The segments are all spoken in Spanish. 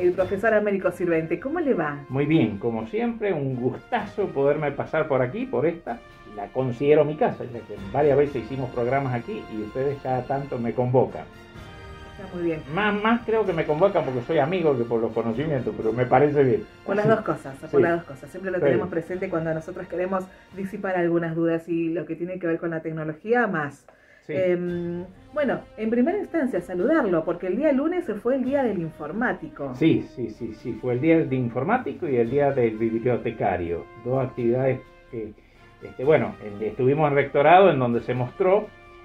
el profesor Américo Sirvente. ¿Cómo le va? Muy bien, como siempre, un gustazo poderme pasar por aquí, por esta. La considero mi casa, ya que varias veces hicimos programas aquí y ustedes cada tanto me convocan. Está muy bien. Más creo que me convocan porque soy amigo que por los conocimientos, pero me parece bien. Por las dos cosas, por las dos cosas. Siempre lo tenemos presente cuando nosotros queremos disipar algunas dudas y lo que tiene que ver con la tecnología más. Sí. Bueno, en primera instancia saludarlo, porque el día lunes fue el día del informático. Sí, fue el día del informático y el día del bibliotecario. Dos actividades que, estuvimos en rectorado en donde se mostró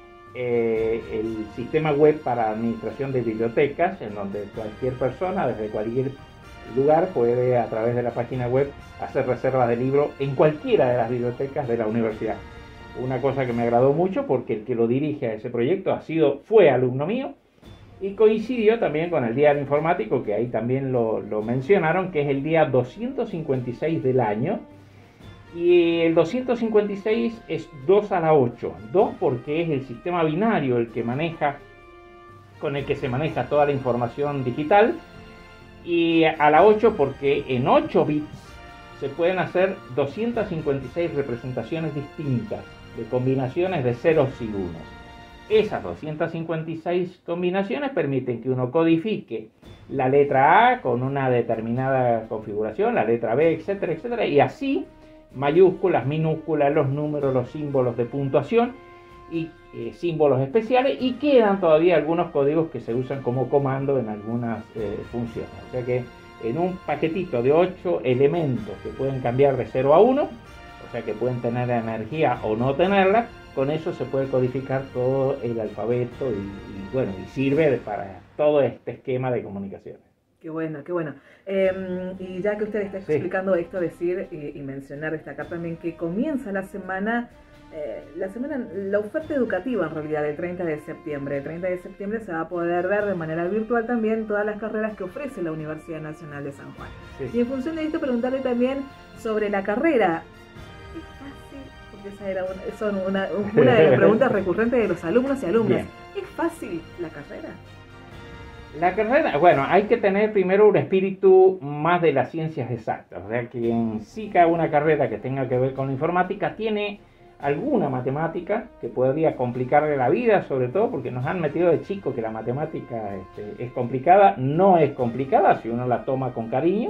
el sistema web para administración de bibliotecas, en donde cualquier persona desde cualquier lugar puede a través de la página web hacer reservas de libros en cualquiera de las bibliotecas de la universidad. Una cosa que me agradó mucho porque el que lo dirige a ese proyecto fue alumno mío y coincidió también con el día del informático, que ahí también lo mencionaron, que es el día 256 del año. Y el 256 es 2 a la 8. 2 porque es el sistema binario con el que se maneja toda la información digital. Y a la 8 porque en 8 bits se pueden hacer 256 representaciones distintas de combinaciones de ceros y unos. Esas 256 combinaciones permiten que uno codifique la letra A con una determinada configuración, la letra B, etcétera, etcétera, y así mayúsculas, minúsculas, los números, los símbolos de puntuación y símbolos especiales, y quedan todavía algunos códigos que se usan como comando en algunas funciones. O sea que en un paquetito de 8 elementos que pueden cambiar de 0 a 1, o sea que pueden tener energía o no tenerla, con eso se puede codificar todo el alfabeto y sirve para todo este esquema de comunicaciones. Qué bueno, qué bueno. Y ya que usted está explicando esto, decir y mencionar, destacar también que comienza la semana, la oferta educativa en realidad del 30 de septiembre. El 30 de septiembre se va a poder ver de manera virtual también todas las carreras que ofrece la Universidad Nacional de San Juan. Sí. Y en función de esto preguntarle también sobre la carrera. ¿Es fácil? Porque esa era una de las preguntas recurrentes de los alumnos y alumnas. Bien. ¿Es fácil la carrera? La carrera, bueno, hay que tener primero un espíritu más de las ciencias exactas, o sea que en sí cada una carrera que tenga que ver con la informática tiene alguna matemática que podría complicarle la vida, sobre todo porque nos han metido de chico que la matemática es complicada. No es complicada si uno la toma con cariño.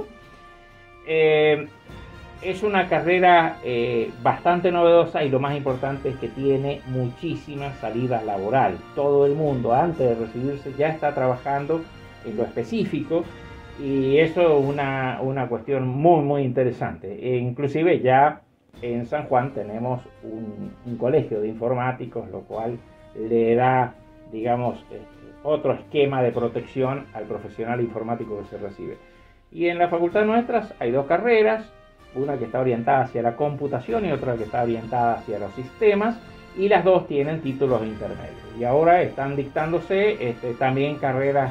Es una carrera bastante novedosa y lo más importante es que tiene muchísima salida laboral. Todo el mundo antes de recibirse ya está trabajando en lo específico y eso es una cuestión muy muy interesante. Inclusive ya en San Juan tenemos un colegio de informáticos, lo cual le da, digamos, otro esquema de protección al profesional informático que se recibe. Y en la facultad nuestras hay dos carreras, una que está orientada hacia la computación y otra que está orientada hacia los sistemas, y las dos tienen títulos intermedios. Y ahora están dictándose también carreras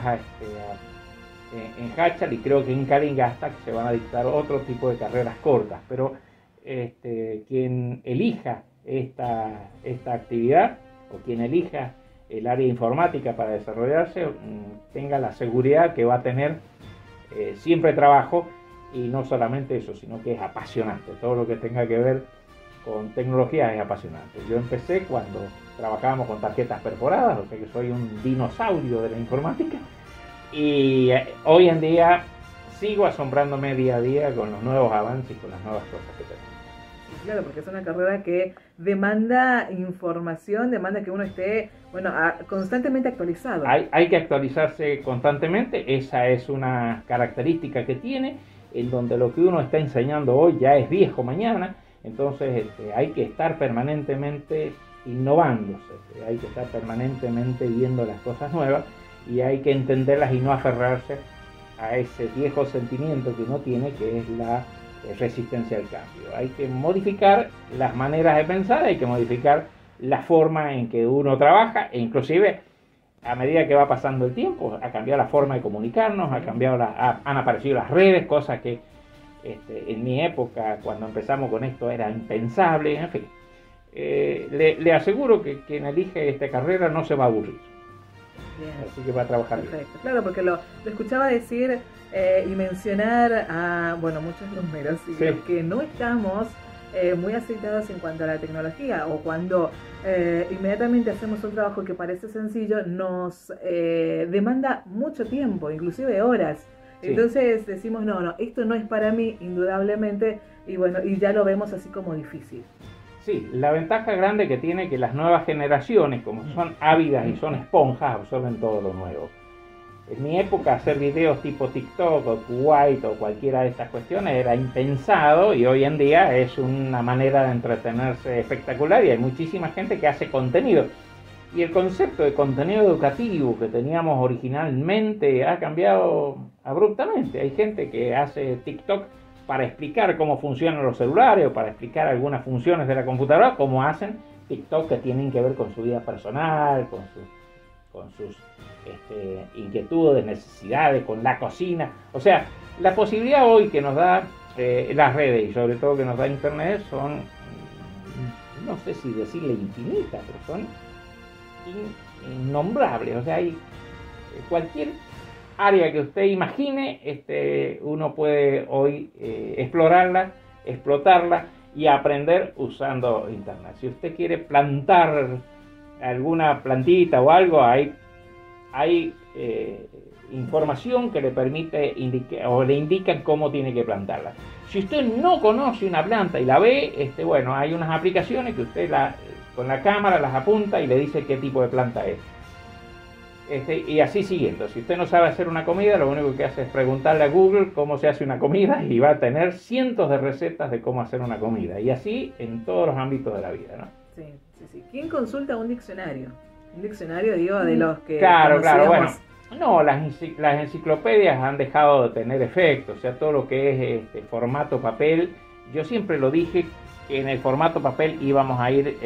en Hachal y creo que en Calingasta, que se van a dictar otro tipo de carreras cortas, pero quien elija esta actividad o quien elija el área informática para desarrollarse, tenga la seguridad que va a tener siempre trabajo. Y no solamente eso, sino que es apasionante. Todo lo que tenga que ver con tecnología es apasionante. Yo empecé cuando trabajábamos con tarjetas perforadas, o sea que soy un dinosaurio de la informática. Y hoy en día sigo asombrándome día a día con los nuevos avances y con las nuevas cosas que tenemos. Claro, porque es una carrera que demanda información, demanda que uno esté constantemente actualizado. Hay que actualizarse constantemente, esa es una característica que tiene, en donde lo que uno está enseñando hoy ya es viejo mañana, entonces hay que estar permanentemente innovándose, hay que estar permanentemente viendo las cosas nuevas y hay que entenderlas y no aferrarse a ese viejo sentimiento que uno tiene, que es la resistencia al cambio. Hay que modificar las maneras de pensar, hay que modificar la forma en que uno trabaja e inclusive a medida que va pasando el tiempo ha cambiado la forma de comunicarnos, han aparecido las redes, cosas que en mi época cuando empezamos con esto era impensable, en fin. Le aseguro que quien elige esta carrera no se va a aburrir. Bien. Así que va a trabajar. Perfecto. Bien. Claro, porque lo escuchaba decir y mencionar a, bueno, muchos números, y Sí. los que no estamos muy aceitados en cuanto a la tecnología, o cuando inmediatamente hacemos un trabajo que parece sencillo, nos demanda mucho tiempo, inclusive horas. Sí. Entonces decimos, no, esto no es para mí, indudablemente, y bueno, y ya lo vemos así como difícil. Sí, la ventaja grande que tiene que las nuevas generaciones, como son ávidas y son esponjas, absorben todo lo nuevo. En mi época hacer videos tipo TikTok o Kuwait o cualquiera de estas cuestiones era impensado, y hoy en día es una manera de entretenerse espectacular, y hay muchísima gente que hace contenido. Y el concepto de contenido educativo que teníamos originalmente ha cambiado abruptamente. Hay gente que hace TikTok para explicar cómo funcionan los celulares o para explicar algunas funciones de la computadora, como hacen TikTok que tienen que ver con su vida personal, con sus inquietudes, necesidades, con la cocina. O sea, la posibilidad hoy que nos da las redes, y sobre todo que nos da Internet, son, no sé si decirle infinitas, pero son innombrables. O sea, hay cualquier área que usted imagine, uno puede hoy explorarla, explotarla y aprender usando Internet. Si usted quiere plantar alguna plantita o algo, hay información que le permite o le indican cómo tiene que plantarla. Si usted no conoce una planta y la ve, bueno, hay unas aplicaciones que usted con la cámara las apunta y le dice qué tipo de planta es. Y así siguiendo. Si usted no sabe hacer una comida, lo único que hace es preguntarle a Google cómo se hace una comida, y va a tener cientos de recetas de cómo hacer una comida. Y así en todos los ámbitos de la vida, ¿no? Sí. ¿Quién consulta un diccionario? Un diccionario, digo, de los que Claro, bueno. No, las enciclopedias han dejado de tener efecto. O sea, todo lo que es formato papel, yo siempre lo dije, que en el formato papel íbamos a ir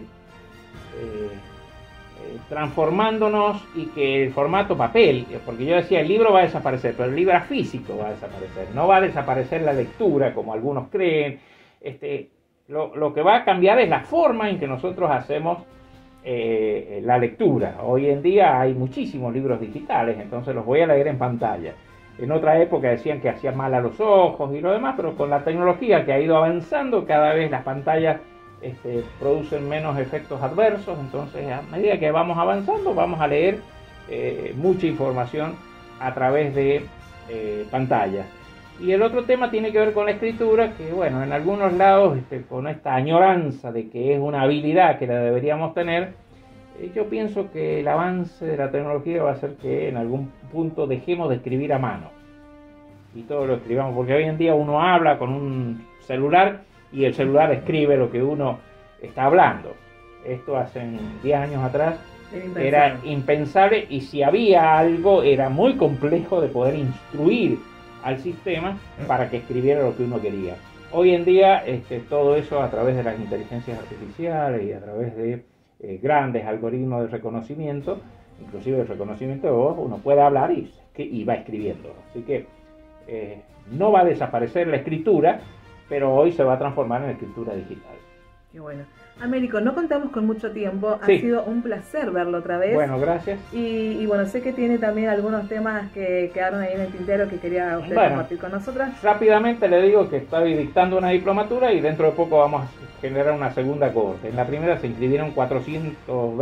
transformándonos, y que el formato papel, porque yo decía el libro va a desaparecer, pero el libro físico va a desaparecer, no va a desaparecer la lectura como algunos creen. Lo que va a cambiar es la forma en que nosotros hacemos la lectura. Hoy en día hay muchísimos libros digitales, entonces los voy a leer en pantalla. En otra época decían que hacía mal a los ojos y lo demás, pero con la tecnología que ha ido avanzando, cada vez las pantallas producen menos efectos adversos. Entonces, a medida que vamos avanzando, vamos a leer mucha información a través de pantallas. Y el otro tema tiene que ver con la escritura, que bueno, en algunos lados, con esta añoranza de que es una habilidad que la deberíamos tener, yo pienso que el avance de la tecnología va a hacer que en algún punto dejemos de escribir a mano y todo lo escribamos, porque hoy en día uno habla con un celular y el celular escribe lo que uno está hablando. Esto hace 10 años atrás era impensable, y si había algo era muy complejo de poder instruir al sistema para que escribiera lo que uno quería. Hoy en día todo eso a través de las inteligencias artificiales y a través de grandes algoritmos de reconocimiento, inclusive el reconocimiento de voz, uno puede hablar y va escribiendo. Así que no va a desaparecer la escritura, pero hoy se va a transformar en escritura digital. Qué bueno. Américo, no contamos con mucho tiempo, sí. Ha sido un placer verlo otra vez. Bueno, gracias. Y bueno, sé que tiene también algunos temas que quedaron ahí en el tintero que quería usted compartir con nosotras. Rápidamente le digo que estoy dictando una diplomatura y dentro de poco vamos a generar una segunda cohorte. En la primera se inscribieron 400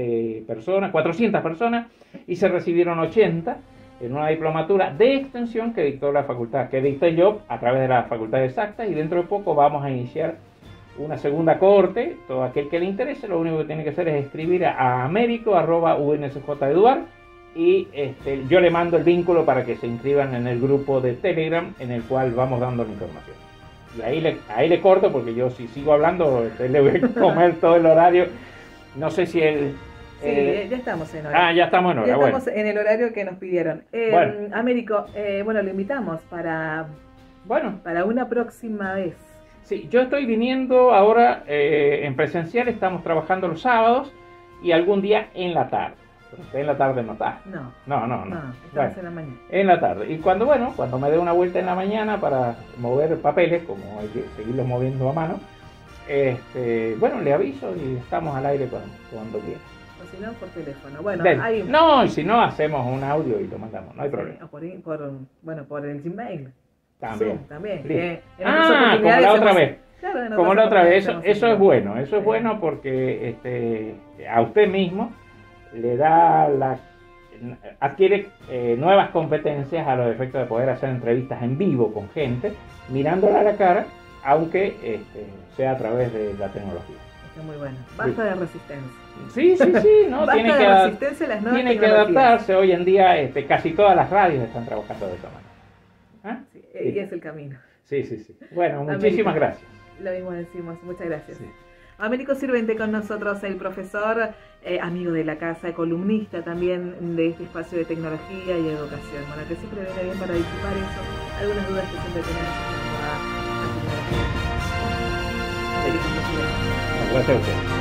personas y se recibieron 80 en una diplomatura de extensión que dictó la facultad, que dicté yo a través de la Facultad de Exactas, y dentro de poco vamos a iniciar una segunda cohorte. Todo aquel que le interese, lo único que tiene que hacer es escribir a americo@unsj.edu, y yo le mando el vínculo para que se inscriban en el grupo de Telegram en el cual vamos dando la información. Y ahí le corto, porque yo si sigo hablando le voy a comer todo el horario. No sé si Sí, ya estamos en hora. Ya estamos en hora. Ya estamos en el horario que nos pidieron. Américo, lo invitamos para una próxima vez. Sí, yo estoy viniendo ahora en presencial, estamos trabajando los sábados y algún día en la tarde. Pero usted en la tarde no está. No, estamos en la mañana. En la tarde. Y cuando me dé una vuelta en la mañana para mover papeles, como hay que seguirlos moviendo a mano, le aviso y estamos al aire cuando quiera. o si no, por teléfono. Bueno, no, y si no, hacemos un audio y lo mandamos, no hay problema. O por el Gmail. También. Zoom, también. Como la otra vez. Claro, como la otra vez, eso es bueno, eso es bueno porque a usted mismo le da adquiere nuevas competencias a los efectos de poder hacer entrevistas en vivo con gente, mirándola a la cara, aunque sea a través de la tecnología. Está muy bueno. Basta de resistencia. Sí, no, tiene que resistencia a las nuevas tiene que adaptarse. Hoy en día casi todas las radios están trabajando de esa manera. Sí, y es el camino. Sí. Bueno, muchísimas gracias. Lo mismo decimos, muchas gracias. Sí. Américo Sirvente con nosotros, el profesor, amigo de la casa, columnista también de este espacio de tecnología y educación. Bueno, que siempre viene bien para disipar eso, algunas dudas que siempre tenemos en cuanto a tecnología. Gracias a usted.